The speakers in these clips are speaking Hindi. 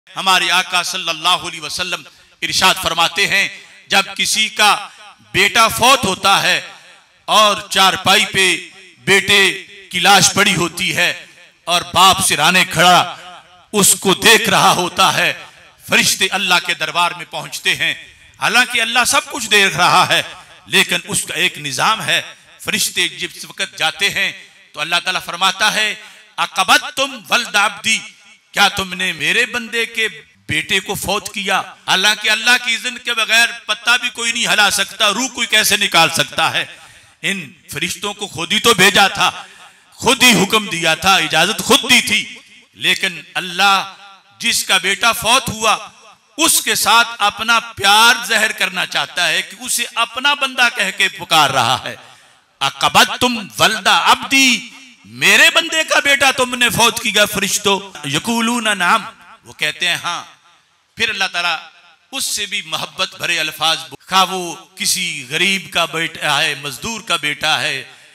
हमारे आका सल्लल्लाहु अलैहि वसल्लम इरशाद फरमाते हैं, जब किसी का बेटा फौत होता है और चारपाई पे बेटे की लाश पड़ी होती है और बाप सिराने खड़ा उसको देख रहा होता है, फरिश्ते अल्लाह के दरबार में पहुंचते हैं। हालांकि अल्लाह सब कुछ देख रहा है, लेकिन उसका एक निजाम है। फरिश्ते जिस वक्त जाते हैं तो अल्लाह ताला फरमाता है, अकबतुम वल्द अब्दी, क्या तुमने मेरे बंदे के बेटे को फौत किया? हालांकि अल्लाह की इज़्न के बगैर पत्ता भी कोई नहीं हिला सकता, रूह कोई कैसे निकाल सकता है। इन फरिश्तों को खुद ही तो भेजा था, खुद ही हुक्म दिया था, इजाजत खुद दी थी, लेकिन अल्लाह जिसका बेटा फौत हुआ उसके साथ अपना प्यार ज़हर करना चाहता है कि उसे अपना बंदा कह के पुकार रहा है। अकबतुम वल्दा अब्दी, मेरे बंदे का बेटा तुमने फौत किया। फरिश्तों यकूलूना नाम, वो कहते हैं हाँ। फिर अल्लाह ताला उससे भी मोहब्बत भरे अल्फाज, खा वो किसी गरीब का बेटा है, मजदूर का बेटा है,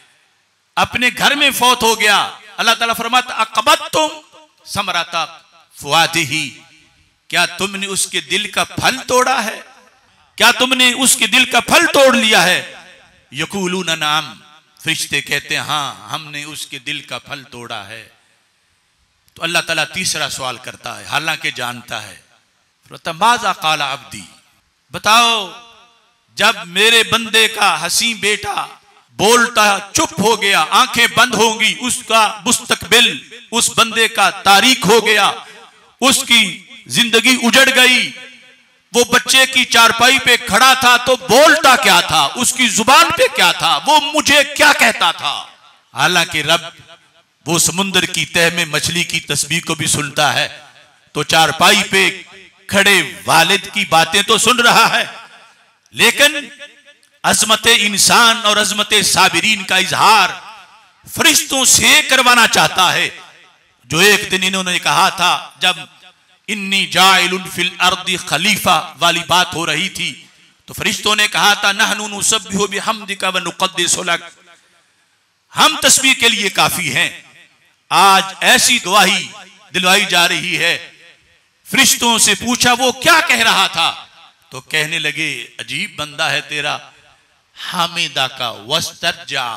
अपने घर में फौत हो गया, अल्लाह ताला फरमाता अकबतुम समराता फुआदिही, क्या तुमने उसके दिल का फल तोड़ा है? क्या तुमने उसके दिल का फल तोड़ लिया है? यकूलूना नाम, फरिश्ते कहते हैं हाँ, हमने उसके दिल का फल तोड़ा है। तो अल्लाह ताला तीसरा सवाल करता है, हालांकि जानता है। माज़ा क़ाला अब्दी, बताओ जब मेरे बंदे का हसी बेटा बोलता चुप हो गया, आंखें बंद होंगी, उसका मुस्तकबिल उस बंदे का तारीख हो गया, उसकी जिंदगी उजड़ गई, वो बच्चे की चारपाई पे खड़ा था तो बोलता क्या था, उसकी जुबान पे क्या था, वो मुझे क्या कहता था। हालांकि रब वो समुद्र की तह में मछली की तस्बीह को भी सुनता है, तो चारपाई पे खड़े वालिद की बातें तो सुन रहा है, लेकिन अजमत इंसान और अजमत साबिरीन का इजहार फरिश्तों से करवाना चाहता है। जो एक दिन इन्होंने कहा था, जब इन्नी जाइलुन फिल अर्दी खलीफा वाली बात हो रही थी, तो फरिश्तों ने कहा था नहनु नुसब्बिहु बिहम्दिका व नुक़द्दिसु लक, हम तस्बीह के लिए काफी हैं। आज ऐसी गवाही दिलवाई जा रही है। फरिश्तों से पूछा वो क्या कह रहा था, तो कहने लगे अजीब बंदा है तेरा, हामिदा का वस्तरजा,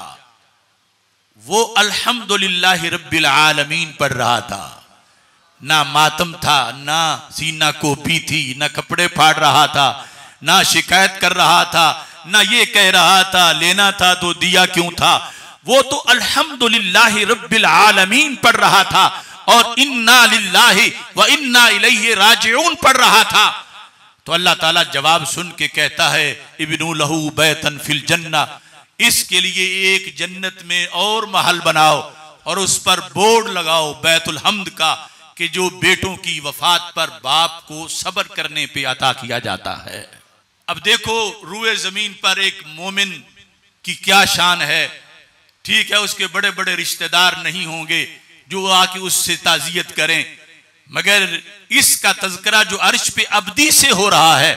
वो अल्हम्दुलिल्लाहि रब्बिल आलमीन पढ़ रहा था, ना मातम था, ना सीना कोपी थी, ना कपड़े फाड़ रहा था, ना शिकायत कर रहा था, ना ये कह रहा था लेना था तो दिया क्यों था, वो तो अल्हम्दुलिल्लाहि रब्बिल आलमीन पढ़ रहा था और इन्ना लिल्लाहि व इन्ना इलैहि राजिऊन पढ़ रहा था। तो अल्लाह ताला जवाब सुन के कहता है इब्नु लहू बैतन फिल जन्ना, इसके लिए एक जन्नत में और महल बनाओ और उस पर बोर्ड लगाओ बैतुल हम्द का, कि जो बेटों की वफात पर बाप को सब्र करने पे अता किया जाता है। अब देखो रूए जमीन पर एक मोमिन की क्या शान है। ठीक है, उसके बड़े बड़े रिश्तेदार नहीं होंगे जो आके उससे ताजियत करें, मगर इसका तज़किरा जो अर्श पे अब्दी से हो रहा है,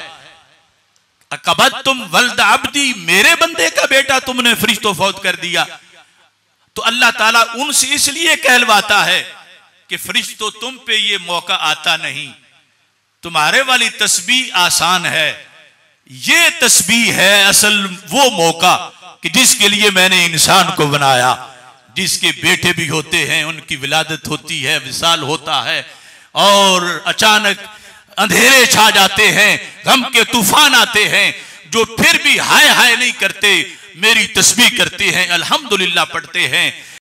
अकबतुम वल्द अब्दी, मेरे बंदे का बेटा तुमने फरिश्तों फौत कर दिया। तो अल्लाह ताला उनसे इसलिए कहलवाता है कि फरिश्तों तुम पे ये मौका आता नहीं, तुम्हारे वाली तस्बीह आसान है, ये तस्बीह है असल वो मौका कि जिसके लिए मैंने इंसान को बनाया, जिसके बेटे भी होते हैं, उनकी विलादत होती है, विसाल होता है और अचानक अंधेरे छा जाते हैं, गम के तूफान आते हैं, जो फिर भी हाय हाय नहीं करते, मेरी तस्बीह करते हैं, अल्हम्दुलिल्लाह पढ़ते हैं।